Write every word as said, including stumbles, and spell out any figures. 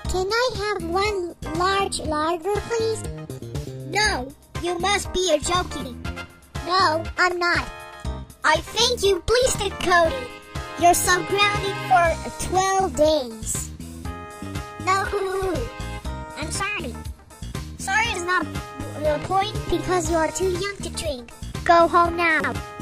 Can I have one large lager, please? No, you must be joking. No, I'm not. I think you bleached it, Cody. You're subgrounding for twelve days. No, I'm sorry. Sorry is not the point Because you're too young to drink. Go home now.